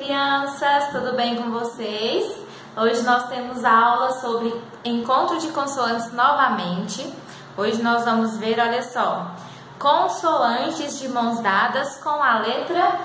crianças, tudo bem com vocês? Hoje nós temos aula sobre encontro de consoantes novamente. Hoje nós vamos ver, olha só, consoantes de mãos dadas com a letra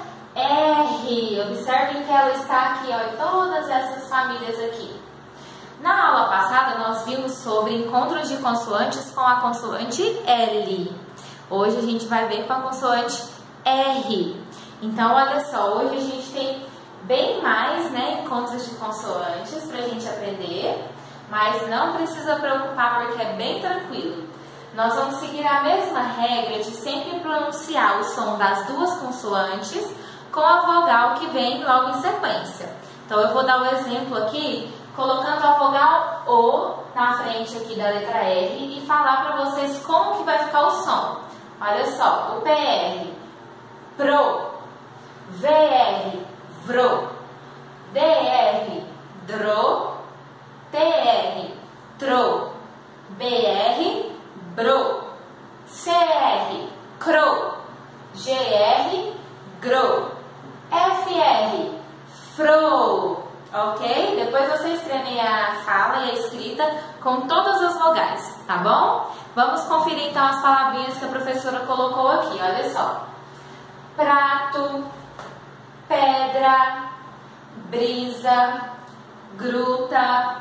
R. Observem que ela está aqui, ó, em todas essas famílias aqui. Na aula passada nós vimos sobre encontros de consoantes com a consoante L. Hoje a gente vai ver com a consoante R. Então, olha só, hoje a gente tem bem mais, né, encontros de consoantes para a gente aprender, mas não precisa preocupar porque é bem tranquilo. Nós vamos seguir a mesma regra de sempre pronunciar o som das duas consoantes com a vogal que vem logo em sequência. Então, eu vou dar o exemplo aqui, colocando a vogal O na frente aqui da letra R e falar para vocês como que vai ficar o som. Olha só, o PR, pro, VR, vro, DR, dro, TR, tro, BR, bro, CR, cro, GR, gro, FR, fro, ok? Depois vocês tremem a fala e a escrita com todas as vogais, tá bom? Vamos conferir então as palavrinhas que a professora colocou aqui, olha só. Prato, pedra, brisa, gruta,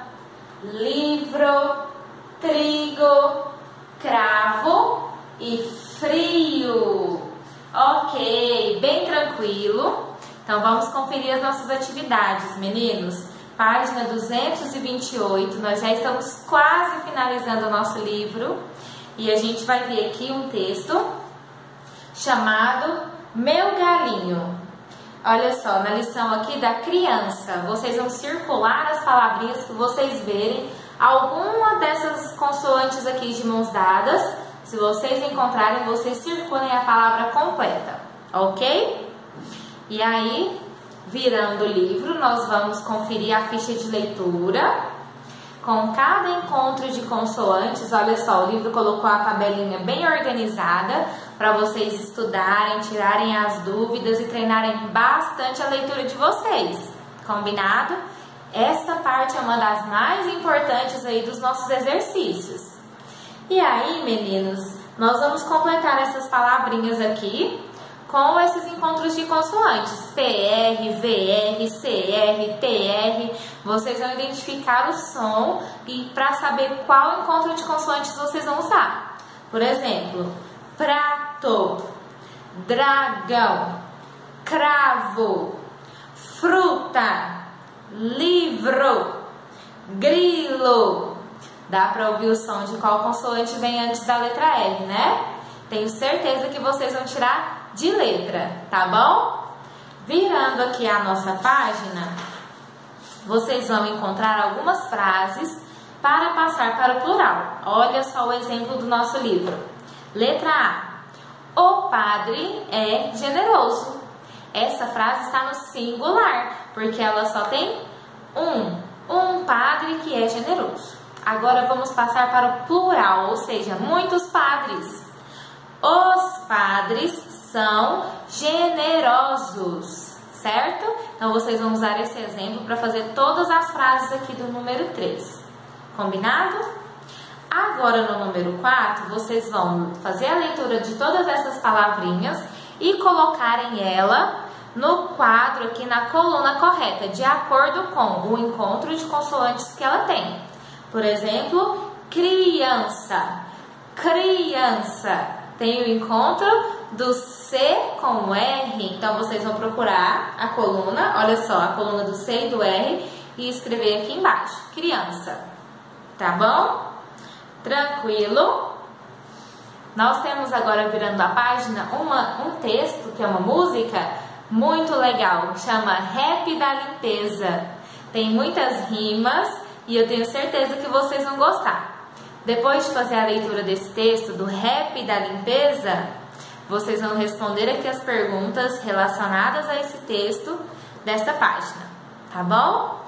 livro, trigo, cravo e frio. Ok, bem tranquilo. Então vamos conferir as nossas atividades, meninos. Página 228, nós já estamos quase finalizando o nosso livro. E a gente vai ver aqui um texto chamado Meu Galinho. Olha só, na lição aqui da criança, vocês vão circular as palavrinhas que vocês verem alguma dessas consoantes aqui de mãos dadas. Se vocês encontrarem, vocês circulem a palavra completa, ok? E aí, virando o livro, nós vamos conferir a ficha de leitura com cada encontro de consoantes. Olha só, o livro colocou a tabelinha bem organizada para vocês estudarem, tirarem as dúvidas e treinarem bastante a leitura de vocês. Combinado? Essa parte é uma das mais importantes aí dos nossos exercícios. E aí, meninos, nós vamos completar essas palavrinhas aqui com esses encontros de consoantes, PR, VR, CR, TR. Vocês vão identificar o som e para saber qual encontro de consoantes vocês vão usar. Por exemplo, prato, dragão, cravo, fruta, livro, grilo. Dá para ouvir o som de qual consoante vem antes da letra R, né? Tenho certeza que vocês vão tirar de letra, tá bom? Virando aqui a nossa página, vocês vão encontrar algumas frases para passar para o plural. Olha só o exemplo do nosso livro. Letra A. O padre é generoso. Essa frase está no singular, porque ela só tem um padre que é generoso. Agora vamos passar para o plural, ou seja, muitos padres. Os padres são generosos, certo? Então vocês vão usar esse exemplo para fazer todas as frases aqui do número 3. Combinado? Agora no número 4, vocês vão fazer a leitura de todas essas palavrinhas e colocarem ela no quadro aqui na coluna correta, de acordo com o encontro de consoantes que ela tem. Por exemplo, criança, criança. Tem o encontro do C com o R, então vocês vão procurar a coluna, olha só, a coluna do C e do R e escrever aqui embaixo, criança, tá bom? Tranquilo? Nós temos agora, virando a página, um texto, que é uma música muito legal, chama Rap da Limpeza. Tem muitas rimas e eu tenho certeza que vocês vão gostar. Depois de fazer a leitura desse texto, do Rap da Limpeza, vocês vão responder aqui as perguntas relacionadas a esse texto desta página, tá bom?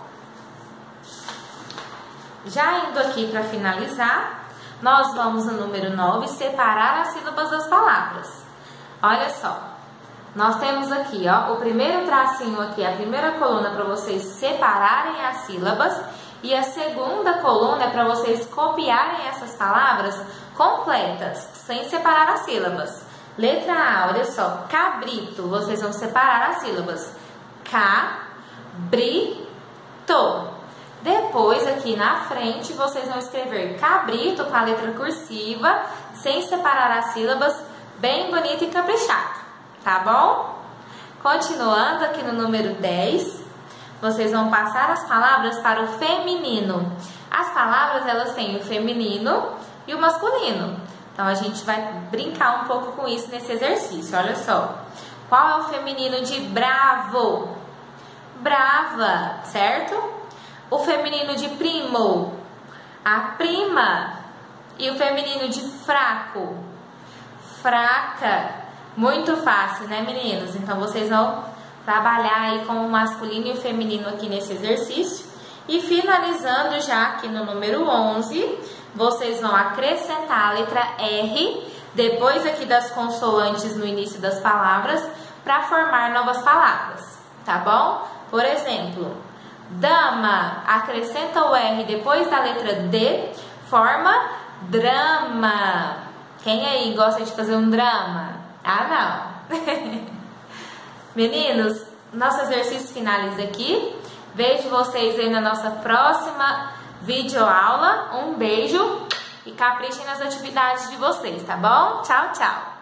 Já indo aqui para finalizar, nós vamos no número 9, separar as sílabas das palavras. Olha só, Nós temos aqui, ó, o primeiro tracinho aqui, a primeira coluna para vocês separarem as sílabas e a segunda coluna é para vocês copiarem essas palavras completas, sem separar as sílabas. Letra A, olha só, cabrito, vocês vão separar as sílabas. Cabrito. Depois, aqui na frente, vocês vão escrever cabrito com a letra cursiva, sem separar as sílabas, bem bonito e caprichado, tá bom? Continuando aqui no número 10, vocês vão passar as palavras para o feminino. As palavras, elas têm o feminino e o masculino. Então, a gente vai brincar um pouco com isso nesse exercício, olha só. Qual é o feminino de bravo? Brava, certo? O feminino de primo, a prima. E o feminino de fraco, fraca. Muito fácil, né, meninos? Então, vocês vão trabalhar aí com o masculino e o feminino aqui nesse exercício. E finalizando já aqui no número 11, vocês vão acrescentar a letra R, depois aqui das consoantes no início das palavras, para formar novas palavras, tá bom? Por exemplo, dama, acrescenta o R depois da letra D, forma drama. Quem aí gosta de fazer um drama? Ah, não! Meninos, nosso exercício finaliza aqui. Vejo vocês aí na nossa próxima videoaula. Um beijo e caprichem nas atividades de vocês, tá bom? Tchau, tchau!